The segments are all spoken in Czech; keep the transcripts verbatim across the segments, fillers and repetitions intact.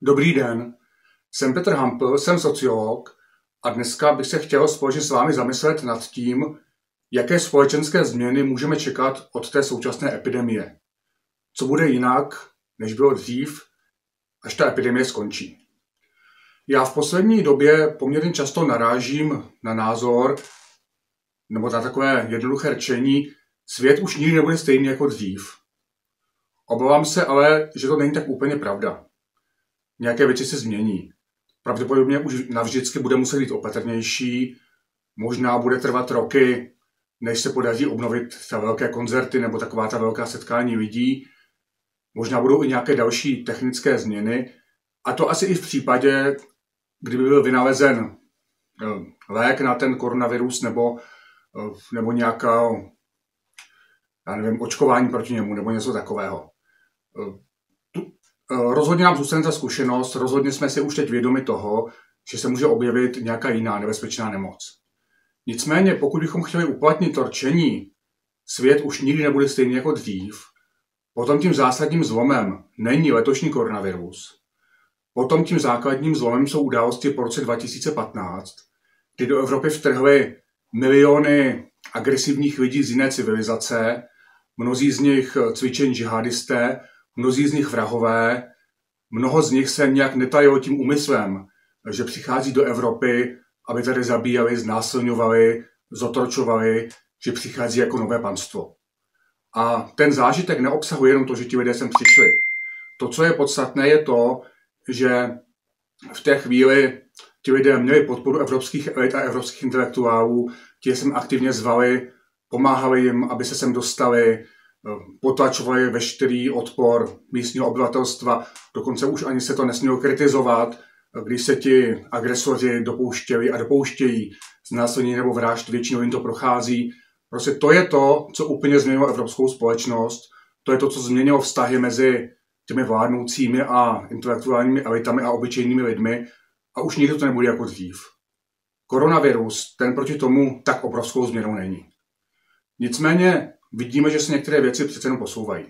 Dobrý den, jsem Petr Hampl, jsem sociolog a dneska bych se chtěl společně s vámi zamyslet nad tím, jaké společenské změny můžeme čekat od té současné epidemie. Co bude jinak, než bylo dřív, až ta epidemie skončí. Já v poslední době poměrně často narážím na názor, nebo na takové jednoduché řečení, svět už nikdy nebude stejný jako dřív. Obávám se ale, že to není tak úplně pravda. Nějaké věci se změní. Pravděpodobně už navždycky bude muset být opatrnější, možná bude trvat roky, než se podaří obnovit ta velké koncerty nebo taková ta velká setkání lidí. Možná budou i nějaké další technické změny. A to asi i v případě, kdyby byl vynalezen lék na ten koronavirus nebo, nebo nějaká, já nevím, očkování proti němu nebo něco takového. Rozhodně nám zůstane ta zkušenost, rozhodně jsme si už teď vědomi toho, že se může objevit nějaká jiná nebezpečná nemoc. Nicméně, pokud bychom chtěli uplatnit to rčení, svět už nikdy nebude stejný jako dřív, potom tím zásadním zlomem není letošní koronavirus, potom tím základním zlomem jsou události po roce dva tisíce patnáct, kdy do Evropy vtrhly miliony agresivních lidí z jiné civilizace, mnozí z nich cvičení džihadisté, mnozí z nich vrahové, mnoho z nich se nějak netajilo tím úmyslem, že přichází do Evropy, aby tady zabíjali, znásilňovali, zotročovali, že přichází jako nové panstvo. A ten zážitek neobsahuje jenom to, že ti lidé sem přišli. To, co je podstatné, je to, že v té chvíli ti lidé měli podporu evropských elit a evropských intelektuálů, ti je sem aktivně zvali, pomáhali jim, aby se sem dostali, potlačovali veškerý odpor místního obyvatelstva, dokonce už ani se to nesmělo kritizovat, když se ti agresoři dopouštěli a dopouštějí znásilnění nebo vražd, většinou jim to prochází. Prostě to je to, co úplně změnilo evropskou společnost, to je to, co změnilo vztahy mezi těmi vládnoucími a intelektuálními elitami a obyčejnými lidmi a už nikdy to nebude jako dřív. Koronavirus, ten proti tomu tak obrovskou změnou není. Nicméně vidíme, že se některé věci přece jenom posouvají.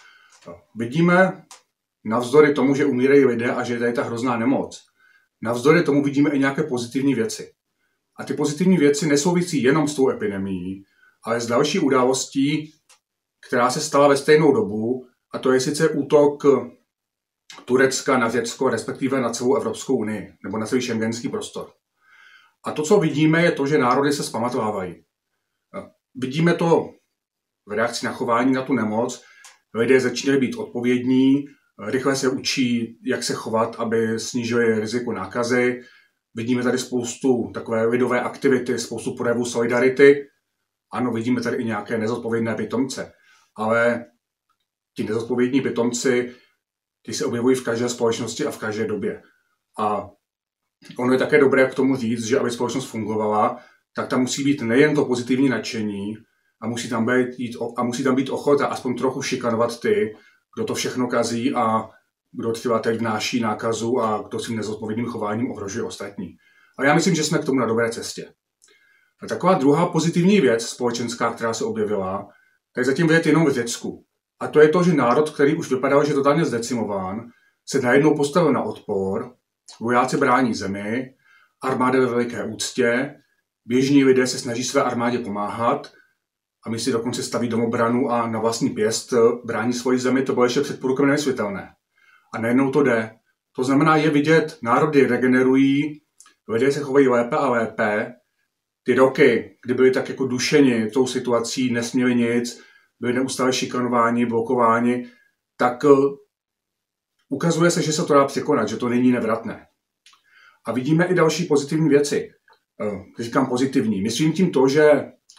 Vidíme, navzdory tomu, že umírají lidé a že je tady ta hrozná nemoc, navzdory tomu vidíme i nějaké pozitivní věci. A ty pozitivní věci nesouvisí jenom s tou epidemií, ale s další událostí, která se stala ve stejnou dobu, a to je sice útok Turecka na Řecko, respektive na celou Evropskou unii, nebo na celý schengenský prostor. A to, co vidíme, je to, že národy se zpamatovávají. Vidíme to v reakci na chování na tu nemoc. Lidé začínají být odpovědní, rychle se učí, jak se chovat, aby snížili riziko nákazy. Vidíme tady spoustu takové lidové aktivity, spoustu projevů solidarity. Ano, vidíme tady i nějaké nezodpovědné pitomce, ale ti nezodpovědní pitomci, ti se objevují v každé společnosti a v každé době. A ono je také dobré k tomu říct, že aby společnost fungovala, tak tam musí být nejen to pozitivní nadšení, a musí tam být, a musí tam být ochota aspoň trochu šikanovat ty, kdo to všechno kazí a kdo třeba teď vnáší nákazu a kdo svým nezodpovědným chováním ohrožuje ostatní. Ale já myslím, že jsme k tomu na dobré cestě. A taková druhá pozitivní věc společenská, která se objevila, tak zatím vidět jenom v Řecku. A to je to, že národ, který už vypadal, že je totálně zdecimován, se najednou postavil na odpor, vojáci brání zemi, armáda ve veliké úctě, běžní lidé se snaží své armádě pomáhat, a my si dokonce staví domobranu a na vlastní pěst brání svoji zemi, to bylo ještě před půl rokem nemyslitelné. A najednou to jde. To znamená, je vidět, národy regenerují, lidé se chovají lépe a lépe. Ty roky, kdy byli tak jako dušeni tou situací, nesměli nic, byli neustále šikanováni, blokováni, tak ukazuje se, že se to dá překonat, že to není nevratné. A vidíme i další pozitivní věci. Říkám pozitivní. Myslím tím to, že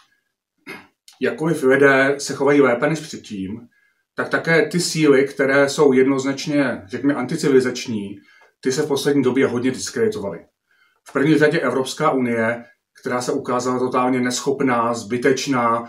jakkoliv lidé se chovají lépe než předtím, tak také ty síly, které jsou jednoznačně, řekněme, anticivilizační, ty se v poslední době hodně diskreditovaly. V první řadě Evropská unie, která se ukázala totálně neschopná, zbytečná,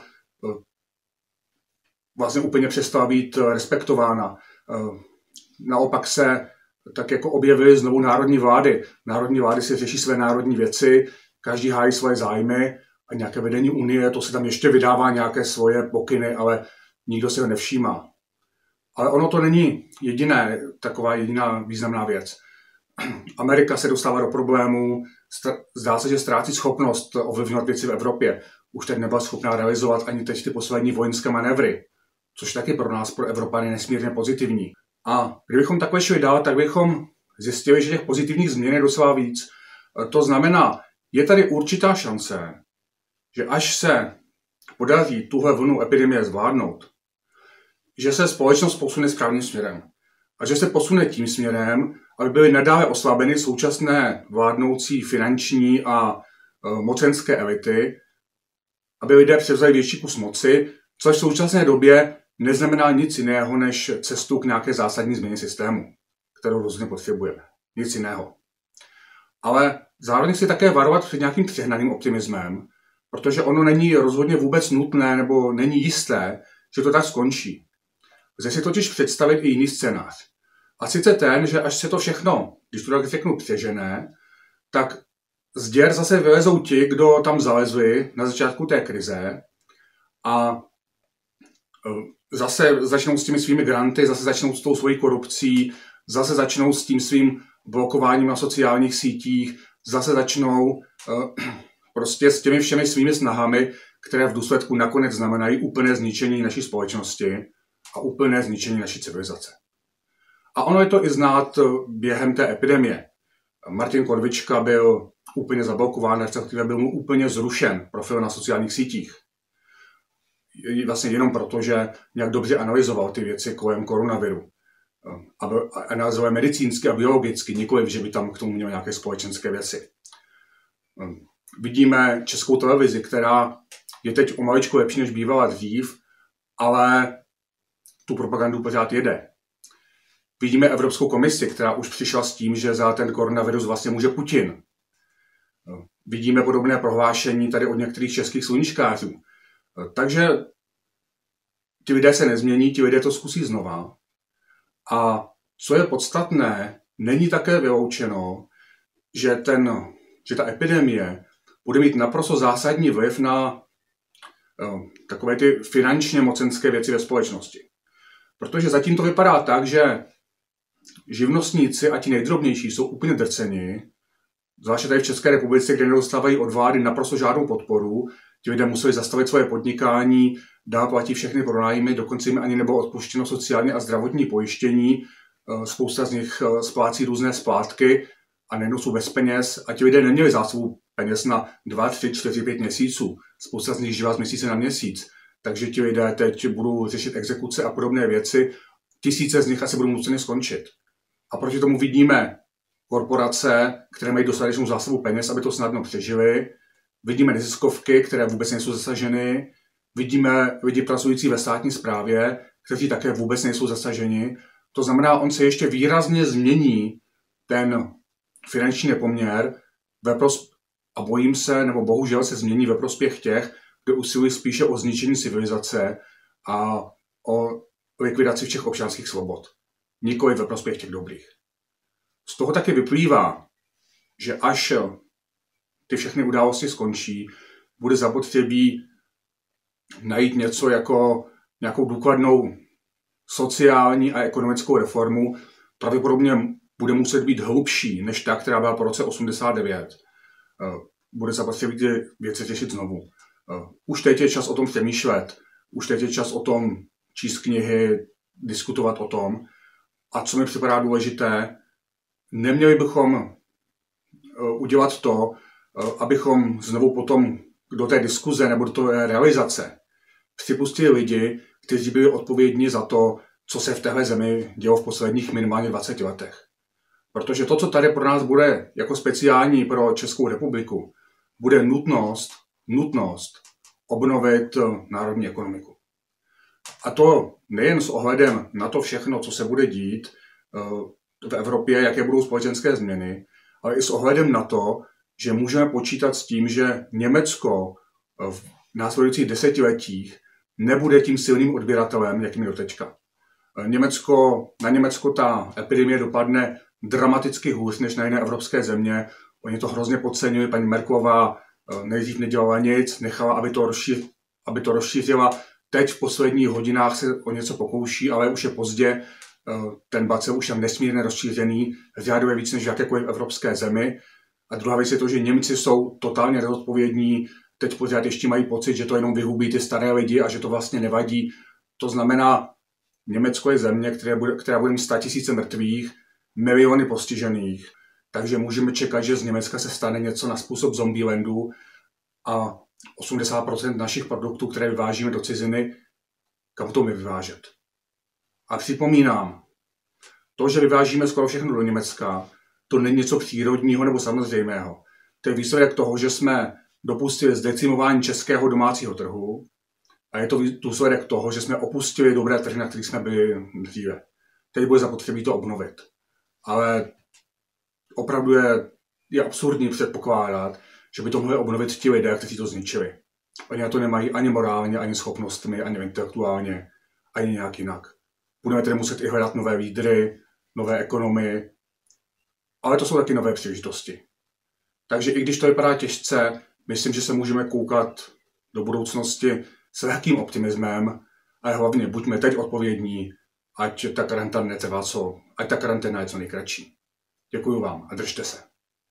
vlastně úplně přestala být respektována. Naopak se tak jako objevily znovu národní vlády. Národní vlády si řeší své národní věci, každý hájí svoje zájmy, a nějaké vedení unie, to se tam ještě vydává nějaké svoje pokyny, ale nikdo se ho nevšímá. Ale ono to není jediné, taková jediná významná věc. Amerika se dostává do problémů, zdá se, že ztrácí schopnost ovlivňovat věci v Evropě. Už teď nebyla schopná realizovat ani teď ty poslední vojenské manévry, což taky pro nás, pro Evropany, nesmírně pozitivní. A kdybychom takhle šli dál, tak bychom zjistili, že těch pozitivních změn je docela víc. To znamená, je tady určitá šance, že až se podaří tuhle vlnu epidemie zvládnout, že se společnost posune správným směrem. A že se posune tím směrem, aby byly nadále oslabeny současné vládnoucí finanční a mocenské elity, aby lidé převzali větší kus moci, což v současné době neznamená nic jiného než cestu k nějaké zásadní změně systému, kterou rozhodně potřebujeme. Nic jiného. Ale zároveň si také varovat před nějakým přehnaným optimismem, protože ono není rozhodně vůbec nutné nebo není jisté, že to tak skončí. Lze si totiž představit i jiný scénář. A sice ten, že až se to všechno, když to tak řeknu, přežené, tak z děr zase vylezou ti, kdo tam zalezli na začátku té krize a zase začnou s těmi svými granty, zase začnou s tou svojí korupcí, zase začnou s tím svým blokováním na sociálních sítích, zase začnou uh, prostě s těmi všemi svými snahami, které v důsledku nakonec znamenají úplné zničení naší společnosti a úplné zničení naší civilizace. A ono je to i znát během té epidemie. Martin Konvička byl úplně zablokován, respektive byl mu úplně zrušen profil na sociálních sítích. Vlastně jenom proto, že nějak dobře analyzoval ty věci kolem koronaviru. A analyzoval medicínsky a biologicky, nikoliv, že by tam k tomu měl nějaké společenské věci. Vidíme Českou televizi, která je teď o maličko lepší, než bývala dřív, ale tu propagandu pořád jede. Vidíme Evropskou komisi, která už přišla s tím, že za ten koronavirus vlastně může Putin. Vidíme podobné prohlášení tady od některých českých sluníčkářů. Takže ti lidé se nezmění, ti lidé to zkusí znova. A co je podstatné, není také vyloučeno, že, ten, že ta epidemie bude mít naprosto zásadní vliv na uh, takové ty finančně mocenské věci ve společnosti. Protože zatím to vypadá tak, že živnostníci a ti nejdrobnější jsou úplně drceni, zvláště tady v České republice, kde nedostávají od vlády naprosto žádnou podporu. Ti lidé museli zastavit svoje podnikání, dál platí všechny pronájmy, dokonce jim ani nebylo odpuštěno sociální a zdravotní pojištění. Spousta z nich splácí různé splátky a nejednou jsou bez peněz a ti lidé neměli zásobu peněz na dva, tři, čtyři, pět měsíců. Spousta z nich žila z měsíce na měsíc. Takže ti lidé teď budou řešit exekuce a podobné věci. Tisíce z nich asi budou nuceny skončit. A proti tomu vidíme korporace, které mají dostatečnou zásobu peněz, aby to snadno přežili. Vidíme neziskovky, které vůbec nejsou zasaženy. Vidíme lidi pracující ve státní správě, kteří také vůbec nejsou zasaženi. To znamená, on se ještě výrazně změní ten finanční nepoměr ve pros- a bojím se, nebo bohužel se změní ve prospěch těch, kdo usilují spíše o zničení civilizace a o likvidaci všech občanských svobod. Nikoli ve prospěch těch dobrých. Z toho taky vyplývá, že až ty všechny události skončí, bude zapotřebí najít něco jako nějakou důkladnou sociální a ekonomickou reformu. Pravděpodobně bude muset být hlubší než ta, která byla po roce osmdesát devět. Bude zapotřebí ty věci řešit znovu. Už teď je čas o tom přemýšlet. Už teď je čas o tom číst knihy, diskutovat o tom. A co mi připadá důležité, neměli bychom udělat to, abychom znovu potom do té diskuze nebo do té realizace připustili lidi, kteří byli odpovědní za to, co se v téhle zemi dělo v posledních minimálně dvaceti letech. Protože to, co tady pro nás bude jako speciální pro Českou republiku, bude nutnost, nutnost obnovit národní ekonomiku. A to nejen s ohledem na to všechno, co se bude dít v Evropě, jaké budou společenské změny, ale i s ohledem na to, že můžeme počítat s tím, že Německo v následujících desetiletích nebude tím silným odběratelem, jakým je doteďka. Německo, na Německo ta epidemie dopadne dramaticky hůř než na jiné evropské země. Oni to hrozně podceňují. Paní Merkelová nejdřív nedělala nic, nechala, aby to, rozšíř, aby to rozšířila. Teď v posledních hodinách se o něco pokouší, ale už je pozdě. ten bacil už je nesmírně rozšířený, řádově víc než v jakékoliv evropské zemi. A druhá věc je to, že Němci jsou totálně nezodpovědní, teď pořád ještě mají pocit, že to jenom vyhubí ty staré lidi a že to vlastně nevadí. To znamená, Německo je země, která bude, která bude mít sto tisíce mrtvých, miliony postižených, takže můžeme čekat, že z Německa se stane něco na způsob Zombielandu a osmdesát procent našich produktů, které vyvážíme do ciziny, kam to my vyvážet. A připomínám, to, že vyvážíme skoro všechno do Německa, to není něco přírodního nebo samozřejmého. To je výsledek toho, že jsme dopustili zdecimování českého domácího trhu a je to důsledek toho, že jsme opustili dobré trhy, na kterých jsme byli dříve. Teď bude zapotřebí to obnovit. Ale opravdu je, je absurdní předpokládat, že by to mohli obnovit ti lidé, kteří to zničili. Oni na to nemají ani morálně, ani schopnostmi, ani intelektuálně, ani nějak jinak. Budeme tedy muset i hledat nové lídry, nové ekonomii, ale to jsou taky nové příležitosti. Takže i když to vypadá těžce, myslím, že se můžeme koukat do budoucnosti s lehkým optimismem, ale hlavně buďme teď odpovědní, ať ta karanténa netrvá co, ať ta karanténa je co nejkratší. Děkuji vám a držte se.